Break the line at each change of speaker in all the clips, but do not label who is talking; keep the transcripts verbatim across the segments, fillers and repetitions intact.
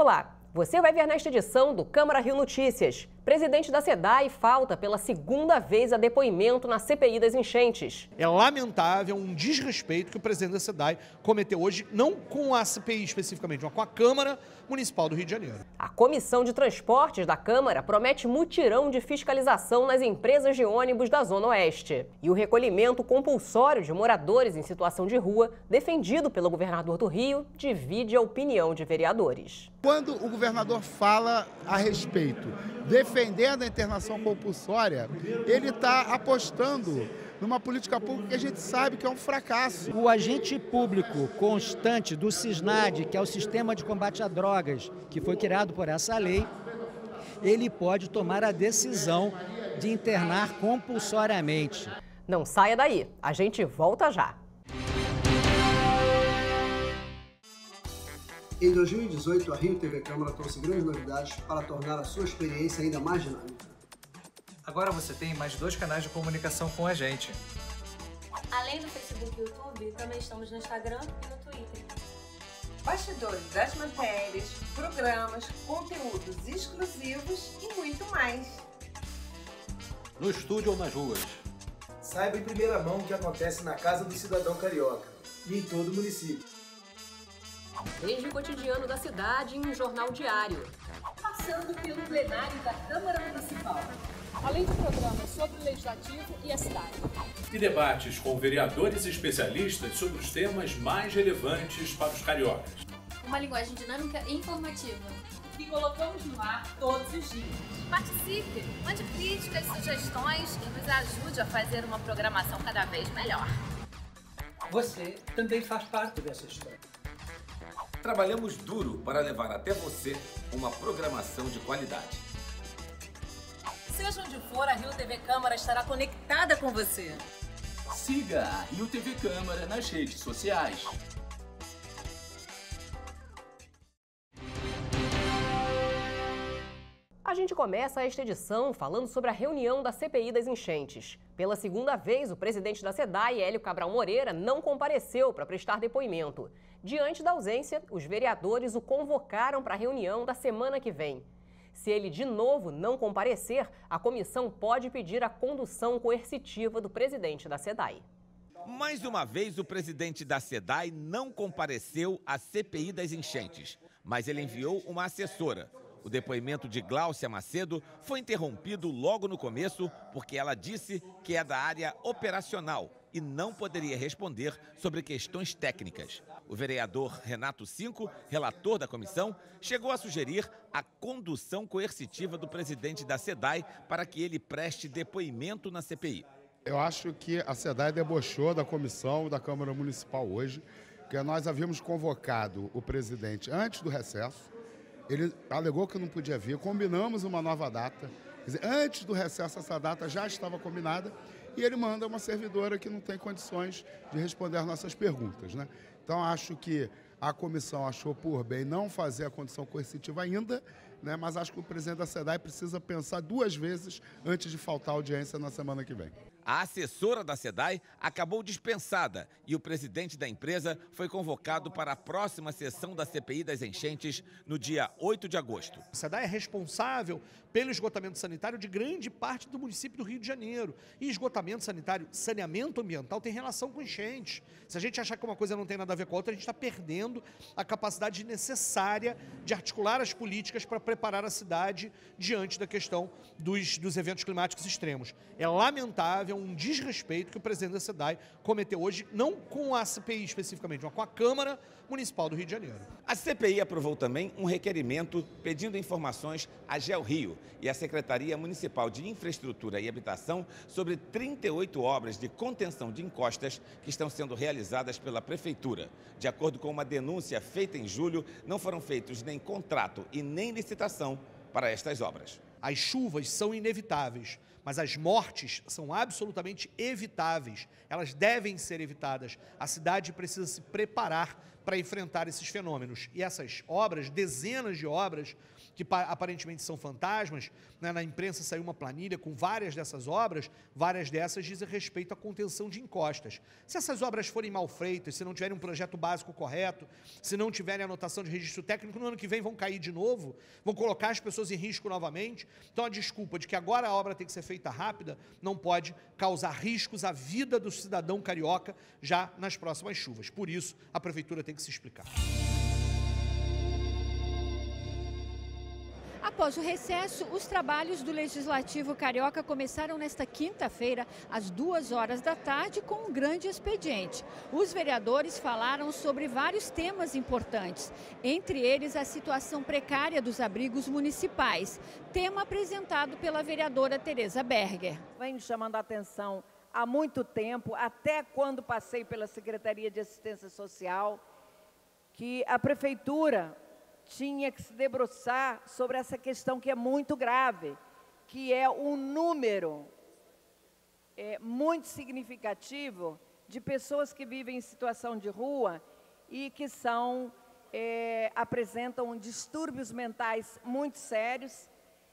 Olá, você vai ver nesta edição do Câmara Rio Notícias. Presidente da SEDAI falta pela segunda vez a depoimento na C P I das enchentes.
É lamentável, um desrespeito que o presidente da SEDAI cometeu hoje, não com a C P I especificamente, mas com a Câmara Municipal do Rio de Janeiro.
A Comissão de Transportes da Câmara promete mutirão de fiscalização nas empresas de ônibus da Zona Oeste. E o recolhimento compulsório de moradores em situação de rua, defendido pelo governador do Rio, divide a opinião de vereadores.
Quando o governador fala a respeito, defendendo a internação compulsória, ele está apostando numa política pública que a gente sabe que é um fracasso.
O agente público constante do SISNAD, que é o Sistema de Combate a Drogas, que foi criado por essa lei, ele pode tomar a decisão de internar compulsoriamente.
Não saia daí, a gente volta já.
Em dois mil e dezoito, a Rio T V Câmara trouxe grandes novidades para tornar a sua experiência ainda mais dinâmica.
Agora você tem mais dois canais de comunicação com a gente.
Além do Facebook e YouTube, também estamos no Instagram e no Twitter.
Bastidores das matérias, programas, conteúdos exclusivos e muito mais.
No estúdio ou nas ruas.
Saiba em primeira mão o que acontece na Casa do Cidadão Carioca e em todo o município.
Desde o cotidiano da cidade em um jornal diário.
Passando pelo plenário da Câmara Municipal. Além de programas sobre o Legislativo e a cidade.
E debates com vereadores e especialistas sobre os temas mais relevantes para os cariocas.
Uma linguagem dinâmica e informativa.
Que colocamos no ar todos os dias.
Participe, mande críticas, sugestões e nos ajude a fazer uma programação cada vez melhor.
Você também faz parte dessa história.
Trabalhamos duro para levar até você uma programação de qualidade.
Seja onde for, a Rio T V Câmara estará conectada com você.
Siga a Rio T V Câmara nas redes sociais.
A gente começa esta edição falando sobre a reunião da C P I das enchentes. Pela segunda vez, o presidente da SEDAI, Hélio Cabral Moreira, não compareceu para prestar depoimento. Diante da ausência, os vereadores o convocaram para a reunião da semana que vem. Se ele de novo não comparecer, a comissão pode pedir a condução coercitiva do presidente da SEDAI.
Mais uma vez, o presidente da SEDAI não compareceu à C P I das enchentes, mas ele enviou uma assessora. O depoimento de Gláucia Macedo foi interrompido logo no começo porque ela disse que é da área operacional e não poderia responder sobre questões técnicas. O vereador Renato Cinco, relator da comissão, chegou a sugerir a condução coercitiva do presidente da SEDAI para que ele preste depoimento na C P I.
Eu acho que a SEDAI debochou da comissão da Câmara Municipal hoje, porque nós havíamos convocado o presidente antes do recesso. Ele alegou que não podia vir, combinamos uma nova data. Quer dizer, antes do recesso, essa data já estava combinada e ele manda uma servidora que não tem condições de responder às nossas perguntas, né? Então, acho que a comissão achou por bem não fazer a condição coercitiva ainda, né? Mas acho que o presidente da SEDAI precisa pensar duas vezes antes de faltar audiência na semana que vem.
A assessora da SEDAI acabou dispensada e o presidente da empresa foi convocado para a próxima sessão da C P I das enchentes no dia oito de agosto.
A SEDAI é responsável pelo esgotamento sanitário de grande parte do município do Rio de Janeiro. E esgotamento sanitário, saneamento ambiental tem relação com enchentes. Se a gente achar que uma coisa não tem nada a ver com a outra, a gente está perdendo a capacidade necessária de articular as políticas para preparar a cidade diante da questão dos, dos eventos climáticos extremos. É lamentável, um desrespeito que o presidente da SEDAI cometeu hoje, não com a C P I especificamente, mas com a Câmara Municipal do Rio de Janeiro.
A C P I aprovou também um requerimento pedindo informações à GeoRio e à Secretaria Municipal de Infraestrutura e Habitação sobre trinta e oito obras de contenção de encostas que estão sendo realizadas pela Prefeitura. De acordo com uma denúncia feita em julho, não foram feitos nem contrato e nem licitação para estas obras.
As chuvas são inevitáveis, Mas as mortes são absolutamente evitáveis, elas devem ser evitadas. A cidade precisa se preparar para enfrentar esses fenômenos. E essas obras, dezenas de obras, que aparentemente são fantasmas, né? Na imprensa saiu uma planilha com várias dessas obras, várias dessas dizem respeito à contenção de encostas. Se essas obras forem mal feitas, se não tiverem um projeto básico correto, se não tiverem anotação de registro técnico, no ano que vem vão cair de novo, vão colocar as pessoas em risco novamente. Então a desculpa de que agora a obra tem que ser feita rápida não pode causar riscos à vida do cidadão carioca já nas próximas chuvas. Por isso, a prefeitura tem que se explicar.
Após o recesso, os trabalhos do Legislativo Carioca começaram nesta quinta-feira, às duas horas da tarde, com um grande expediente. Os vereadores falaram sobre vários temas importantes, entre eles a situação precária dos abrigos municipais, tema apresentado pela vereadora Tereza Berger.
Venho chamando a atenção há muito tempo, até quando passei pela Secretaria de Assistência Social, que a Prefeitura tinha que se debruçar sobre essa questão que é muito grave, que é o número é, muito significativo de pessoas que vivem em situação de rua e que são, é, apresentam distúrbios mentais muito sérios.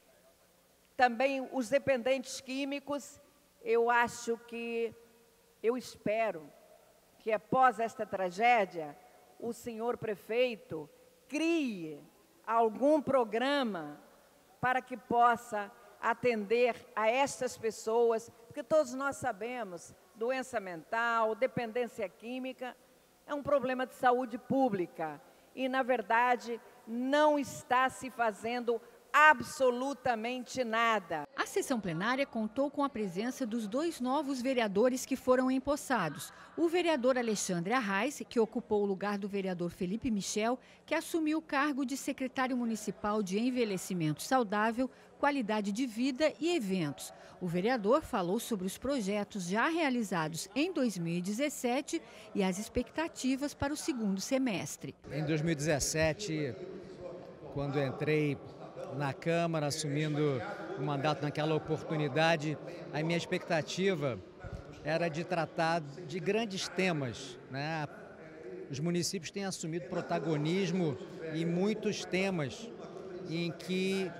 Também os dependentes químicos. Eu acho que, eu espero que após esta tragédia, o senhor prefeito crie algum programa para que possa atender a estas pessoas, porque todos nós sabemos, doença mental, dependência química, é um problema de saúde pública e, na verdade, não está se fazendo absolutamente nada.
A sessão plenária contou com a presença dos dois novos vereadores que foram empossados. O vereador Alexandre Arraes, que ocupou o lugar do vereador Felipe Michel, que assumiu o cargo de secretário municipal de Envelhecimento Saudável, Qualidade de Vida e Eventos. O vereador falou sobre os projetos já realizados em dois mil e dezessete e as expectativas para o segundo semestre.
Em dois mil e dezessete, quando entrei na Câmara, assumindo o mandato naquela oportunidade, a minha expectativa era de tratar de grandes temas, né? Os municípios têm assumido protagonismo em muitos temas em que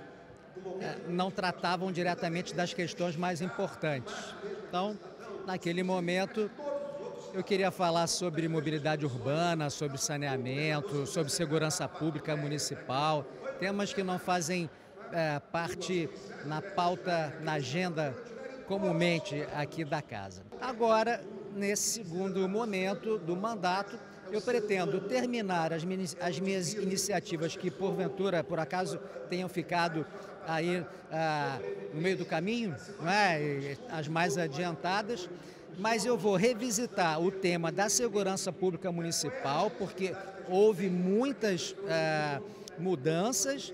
não tratavam diretamente das questões mais importantes. Então, naquele momento, eu queria falar sobre mobilidade urbana, sobre saneamento, sobre segurança pública municipal, temas que não fazem é, parte na pauta, na agenda comumente aqui da casa. Agora, nesse segundo momento do mandato, eu pretendo terminar as minhas, as minhas iniciativas que, porventura, por acaso, tenham ficado aí ah, no meio do caminho, não é? As mais adiantadas, mas eu vou revisitar o tema da segurança pública municipal, porque houve muitas ah, mudanças.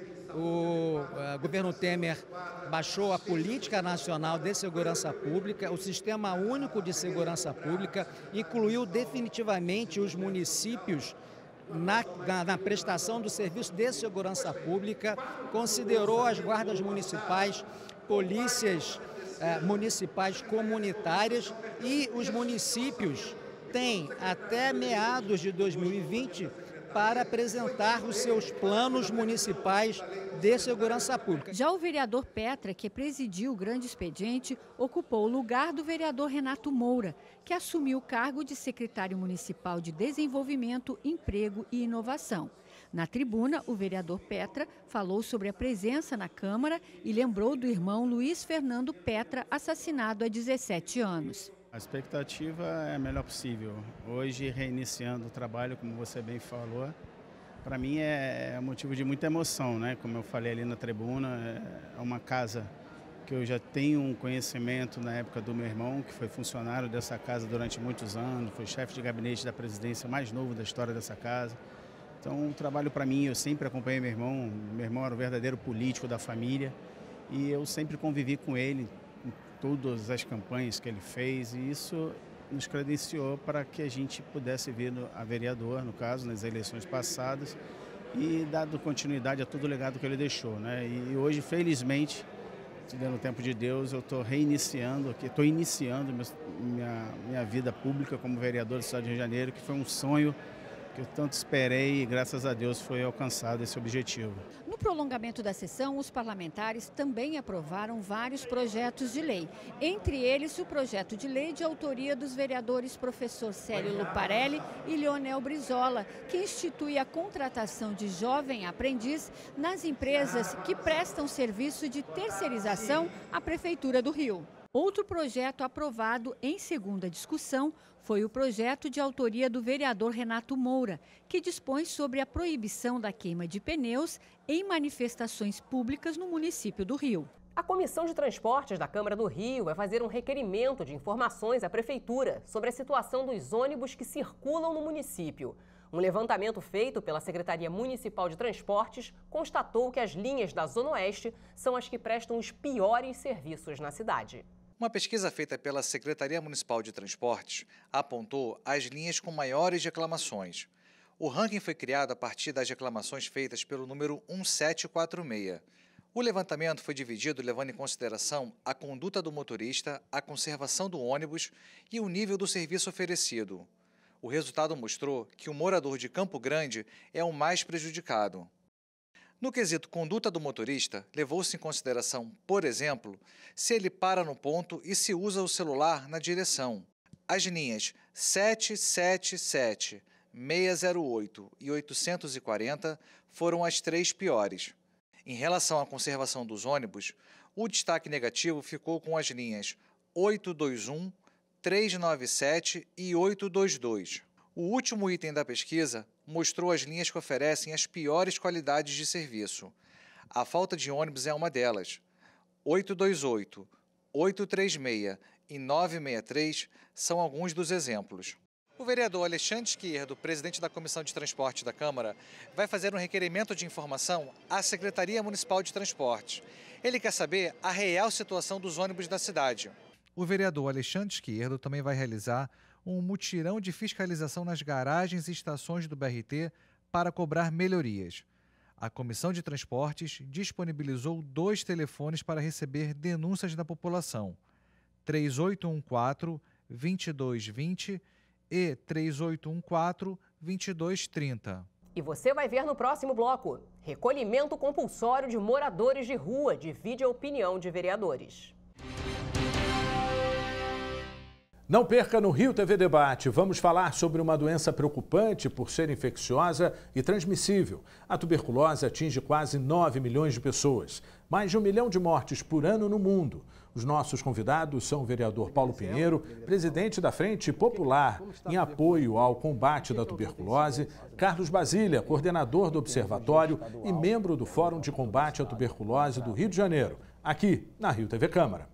O uh, governo Temer baixou a política nacional de segurança pública, o sistema único de segurança pública, incluiu definitivamente os municípios na, na, na prestação do serviço de segurança pública, considerou as guardas municipais, polícias uh, municipais comunitárias, e os municípios têm até meados de dois mil e vinte para apresentar os seus planos municipais de segurança pública.
Já o vereador Petra, que presidiu o grande expediente, ocupou o lugar do vereador Renato Moura, que assumiu o cargo de secretário municipal de Desenvolvimento, Emprego e Inovação. Na tribuna, o vereador Petra falou sobre a presença na Câmara e lembrou do irmão Luiz Fernando Petra, assassinado há dezessete anos.
A expectativa é a melhor possível. Hoje, reiniciando o trabalho, como você bem falou, para mim é motivo de muita emoção, né? Como eu falei ali na tribuna, é uma casa que eu já tenho um conhecimento na época do meu irmão, que foi funcionário dessa casa durante muitos anos, foi chefe de gabinete da presidência mais novo da história dessa casa. Então, o trabalho para mim, eu sempre acompanhei meu irmão, meu irmão era o verdadeiro político da família e eu sempre convivi com ele em todas as campanhas que ele fez, e isso nos credenciou para que a gente pudesse vir a vereador, no caso, nas eleições passadas, e dado continuidade a todo o legado que ele deixou, né? E hoje, felizmente, se der no tempo de Deus, eu estou reiniciando aqui, estou iniciando minha, minha vida pública como vereador do Estado do Rio de Janeiro, que foi um sonho que eu tanto esperei e, graças a Deus, foi alcançado esse objetivo.
No prolongamento da sessão, os parlamentares também aprovaram vários projetos de lei. Entre eles, o projeto de lei de autoria dos vereadores professor Célio Luparelli e Leonel Brizola, que institui a contratação de jovem aprendiz nas empresas que prestam serviço de terceirização à Prefeitura do Rio. Outro projeto aprovado em segunda discussão foi o projeto de autoria do vereador Renato Moura, que dispõe sobre a proibição da queima de pneus em manifestações públicas no município do Rio.
A Comissão de Transportes da Câmara do Rio vai fazer um requerimento de informações à Prefeitura sobre a situação dos ônibus que circulam no município. Um levantamento feito pela Secretaria Municipal de Transportes constatou que as linhas da Zona Oeste são as que prestam os piores serviços na cidade.
Uma pesquisa feita pela Secretaria Municipal de Transportes apontou as linhas com maiores reclamações. O ranking foi criado a partir das reclamações feitas pelo número um sete quatro seis. O levantamento foi dividido levando em consideração a conduta do motorista, a conservação do ônibus e o nível do serviço oferecido. O resultado mostrou que o morador de Campo Grande é o mais prejudicado. No quesito conduta do motorista, levou-se em consideração, por exemplo, se ele para no ponto e se usa o celular na direção. As linhas sete sete sete, seis zero oito e oitocentos e quarenta foram as três piores. Em relação à conservação dos ônibus, o destaque negativo ficou com as linhas oito dois um, três nove sete e oito dois dois. O último item da pesquisa mostrou as linhas que oferecem as piores qualidades de serviço. A falta de ônibus é uma delas. oito dois oito, oito três seis e nove seis três são alguns dos exemplos. O vereador Alexandre Esquerdo, presidente da Comissão de Transporte da Câmara, vai fazer um requerimento de informação à Secretaria Municipal de Transportes. Ele quer saber a real situação dos ônibus da cidade.
O vereador Alexandre Esquerdo também vai realizar um mutirão de fiscalização nas garagens e estações do B R T para cobrar melhorias. A Comissão de Transportes disponibilizou dois telefones para receber denúncias da população: três oito um quatro, dois dois dois zero e três oito um quatro, dois dois três zero.
E você vai ver no próximo bloco: recolhimento compulsório de moradores de rua divide a opinião de vereadores.
Não perca no Rio T V Debate. Vamos falar sobre uma doença preocupante por ser infecciosa e transmissível. A tuberculose atinge quase nove milhões de pessoas. Mais de um milhão de mortes por ano no mundo. Os nossos convidados são o vereador Paulo Pinheiro, presidente da Frente Popular em apoio ao combate da tuberculose, Carlos Basília, coordenador do Observatório e membro do Fórum de Combate à Tuberculose do Rio de Janeiro, aqui na Rio T V Câmara.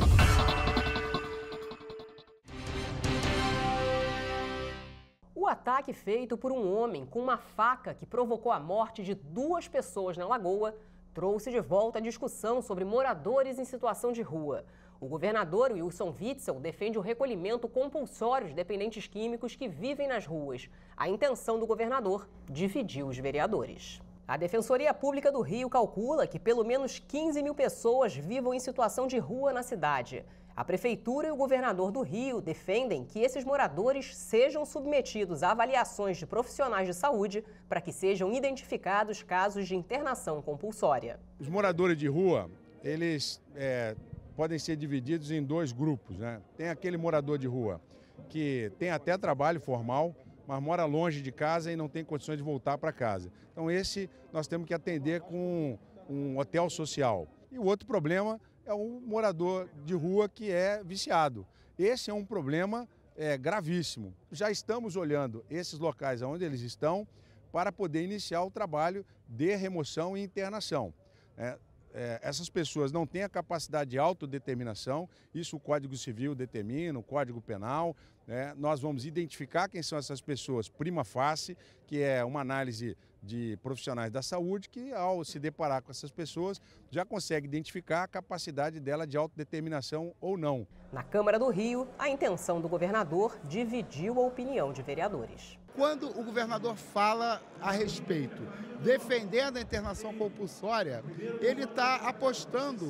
O ataque feito por um homem com uma faca que provocou a morte de duas pessoas na Lagoa trouxe de volta a discussão sobre moradores em situação de rua. O governador Wilson Witzel defende o recolhimento compulsório de dependentes químicos que vivem nas ruas. A intenção do governador dividiu os vereadores. A Defensoria Pública do Rio calcula que pelo menos quinze mil pessoas vivam em situação de rua na cidade. A Prefeitura e o governador do Rio defendem que esses moradores sejam submetidos a avaliações de profissionais de saúde para que sejam identificados casos de internação compulsória.
Os moradores de rua, eles é, podem ser divididos em dois grupos, né? Tem aquele morador de rua que tem até trabalho formal, mas mora longe de casa e não tem condições de voltar para casa. Então esse nós temos que atender com um hotel social. E o outro problema é um morador de rua que é viciado. Esse é um problema é, gravíssimo. Já estamos olhando esses locais onde eles estão para poder iniciar o trabalho de remoção e internação. É, é, essas pessoas não têm a capacidade de autodeterminação, isso o Código Civil determina, o Código Penal. Né? Nós vamos identificar quem são essas pessoas prima facie, que é uma análise de profissionais da saúde que, ao se deparar com essas pessoas, já consegue identificar a capacidade dela de autodeterminação ou não.
Na Câmara do Rio, a intenção do governador dividiu a opinião de vereadores.
Quando o governador fala a respeito, defendendo a internação compulsória, ele está apostando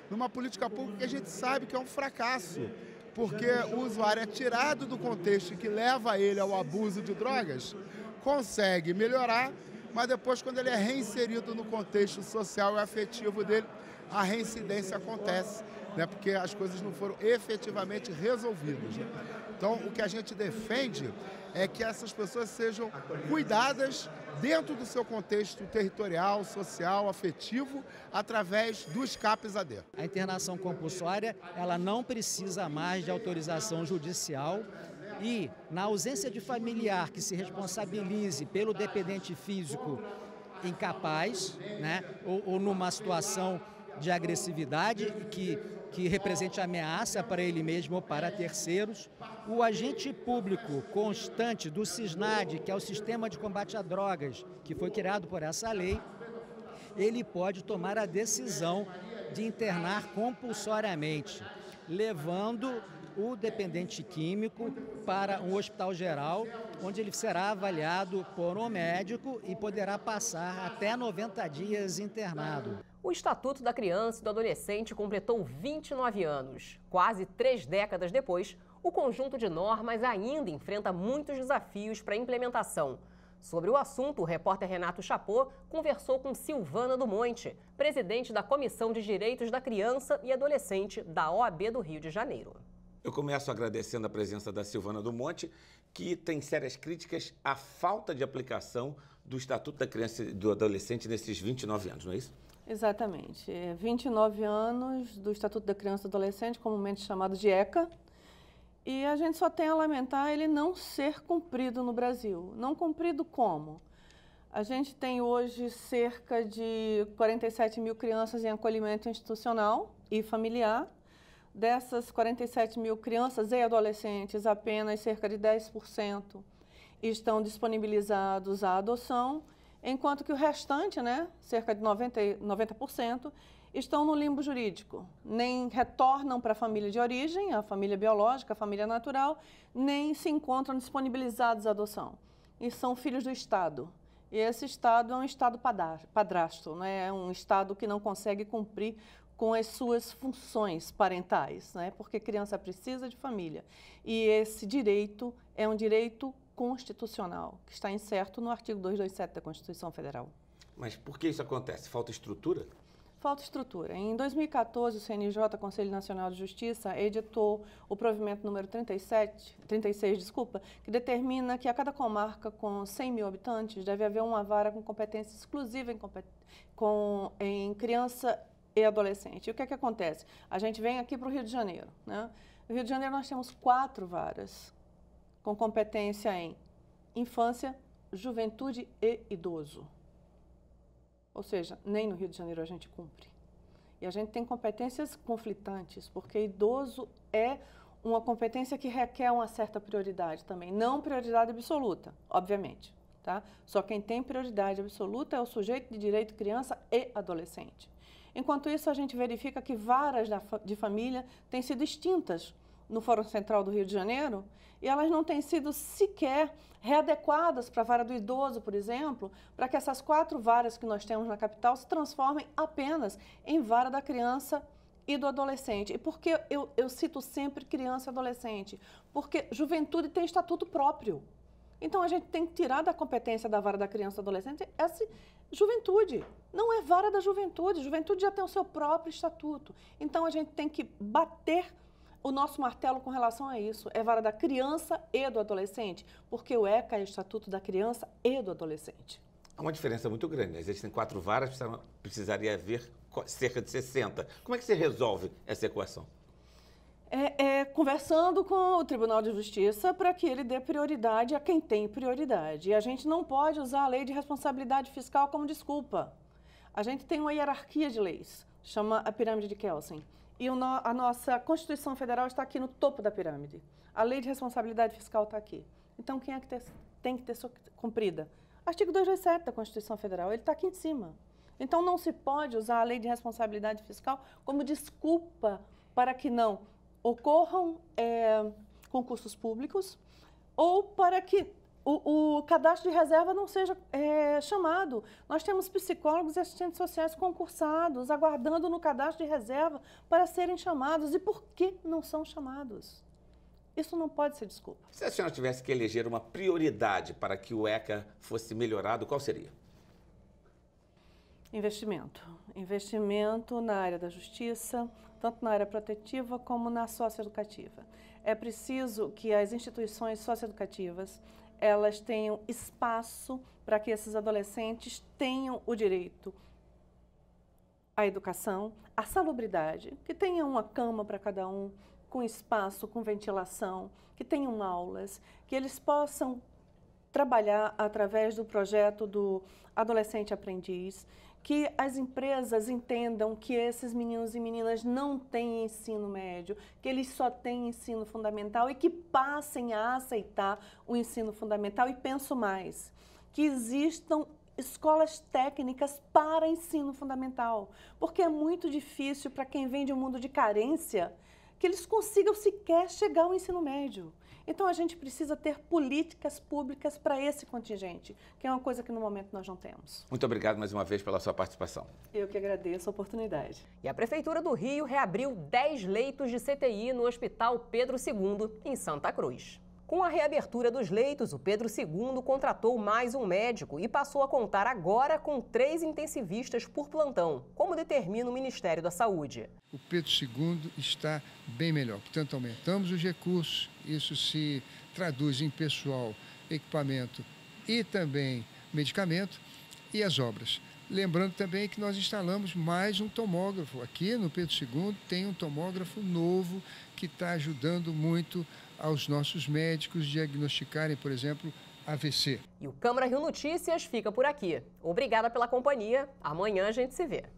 numa política pública que a gente sabe que é um fracasso, porque o usuário é tirado do contexto que leva ele ao abuso de drogas, consegue melhorar, mas depois, quando ele é reinserido no contexto social e afetivo dele, a reincidência acontece, né? Porque as coisas não foram efetivamente resolvidas, né? Então, o que a gente defende é que essas pessoas sejam cuidadas dentro do seu contexto territorial, social, afetivo, através do escape A D.
A internação compulsória, ela não precisa mais de autorização judicial e, na ausência de familiar que se responsabilize pelo dependente físico incapaz, né, ou, ou numa situação de agressividade que, que represente ameaça para ele mesmo ou para terceiros, o agente público constante do SISNAD, que é o Sistema de Combate a Drogas, que foi criado por essa lei, ele pode tomar a decisão de internar compulsoriamente, levando o dependente químico para um hospital geral, onde ele será avaliado por um médico e poderá passar até noventa dias internado.
O Estatuto da Criança e do Adolescente completou vinte e nove anos. Quase três décadas depois, o conjunto de normas ainda enfrenta muitos desafios para a implementação. Sobre o assunto, o repórter Renato Chapot conversou com Silvana do Monte, presidente da Comissão de Direitos da Criança e Adolescente da O A B do Rio de Janeiro.
Eu começo agradecendo a presença da Silvana do Monte, que tem sérias críticas à falta de aplicação do Estatuto da Criança e do Adolescente nesses vinte e nove anos, não é isso?
Exatamente. vinte e nove anos do Estatuto da Criança e do Adolescente, comumente chamado de ECA, e a gente só tem a lamentar ele não ser cumprido no Brasil. Não cumprido como? A gente tem hoje cerca de quarenta e sete mil crianças em acolhimento institucional e familiar. Dessas quarenta e sete mil crianças e adolescentes, apenas cerca de dez por cento estão disponibilizados à adoção, enquanto que o restante, né, cerca de noventa por cento, estão no limbo jurídico. Nem retornam para a família de origem, a família biológica, a família natural, nem se encontram disponibilizados à adoção. E são filhos do Estado. E esse Estado é um Estado padrasto, né? É um Estado que não consegue cumprir com as suas funções parentais, né? Porque criança precisa de família. E esse direito é um direito constitucional, que está incerto no artigo duzentos e vinte e sete da Constituição Federal.
Mas por que isso acontece? Falta estrutura?
Falta estrutura. Em dois mil e quatorze, o C N J, Conselho Nacional de Justiça, editou o provimento número trinta e sete, trinta e seis, desculpa, que determina que a cada comarca com cem mil habitantes deve haver uma vara com competência exclusiva em, com, em criança e adolescente. E o que é que acontece? A gente vem aqui para o Rio de Janeiro, né? No Rio de Janeiro nós temos quatro varas com competência em infância, juventude e idoso. Ou seja, nem no Rio de Janeiro a gente cumpre. E a gente tem competências conflitantes, porque idoso é uma competência que requer uma certa prioridade também. Não prioridade absoluta, obviamente, tá? Só quem tem prioridade absoluta é o sujeito de direito criança e adolescente. Enquanto isso, a gente verifica que varas de família têm sido extintas no Fórum Central do Rio de Janeiro, e elas não têm sido sequer readequadas para a vara do idoso, por exemplo, para que essas quatro varas que nós temos na capital se transformem apenas em vara da criança e do adolescente. E por que eu, eu cito sempre criança e adolescente? Porque juventude tem estatuto próprio. Então, a gente tem que tirar da competência da vara da criança e do adolescente essa juventude. Não é vara da juventude. Juventude já tem o seu próprio estatuto. Então, a gente tem que bater o nosso martelo com relação a isso. É vara da criança e do adolescente, porque o ECA é o Estatuto da Criança e do Adolescente.
Há uma diferença muito grande. Existem quatro varas, precisaria haver cerca de sessenta. Como é que você resolve essa equação?
É, é, conversando com o Tribunal de Justiça para que ele dê prioridade a quem tem prioridade. E a gente não pode usar a lei de responsabilidade fiscal como desculpa. A gente tem uma hierarquia de leis, chama a pirâmide de Kelsen. E o no, a nossa Constituição Federal está aqui no topo da pirâmide. A lei de responsabilidade fiscal está aqui. Então, quem é que ter, tem que ter cumprida? Artigo duzentos e vinte e sete da Constituição Federal, ele está aqui em cima. Então, não se pode usar a lei de responsabilidade fiscal como desculpa para que não ocorram é, concursos públicos ou para que o, o cadastro de reserva não seja é, chamado. Nós temos psicólogos e assistentes sociais concursados, aguardando no cadastro de reserva para serem chamados. E por que não são chamados? Isso não pode ser desculpa.
Se a senhora tivesse que eleger uma prioridade para que o ECA fosse melhorado, qual seria?
Investimento. Investimento na área da justiça, tanto na área protetiva como na socioeducativa. É preciso que as instituições socioeducativas elas tenham espaço para que esses adolescentes tenham o direito à educação, à salubridade, que tenham uma cama para cada um, com espaço, com ventilação, que tenham aulas, que eles possam trabalhar através do projeto do Adolescente Aprendiz, que as empresas entendam que esses meninos e meninas não têm ensino médio, que eles só têm ensino fundamental e que passem a aceitar o ensino fundamental. E penso mais, que existam escolas técnicas para ensino fundamental, porque é muito difícil para quem vem de um mundo de carência que eles consigam sequer chegar ao ensino médio. Então, a gente precisa ter políticas públicas para esse contingente, que é uma coisa que no momento nós não temos.
Muito obrigado mais uma vez pela sua participação.
Eu que agradeço a oportunidade.
E a Prefeitura do Rio reabriu dez leitos de C T I no Hospital Pedro segundo, em Santa Cruz. Com a reabertura dos leitos, o Pedro segundo contratou mais um médico e passou a contar agora com três intensivistas por plantão, como determina o Ministério da Saúde.
O Pedro segundo está bem melhor, portanto aumentamos os recursos, isso se traduz em pessoal, equipamento e também medicamento e as obras. Lembrando também que nós instalamos mais um tomógrafo. Aqui no Pedro segundo tem um tomógrafo novo que está ajudando muito aos nossos médicos diagnosticarem, por exemplo, A V C.
E o Câmara Rio Notícias fica por aqui. Obrigada pela companhia. Amanhã a gente se vê.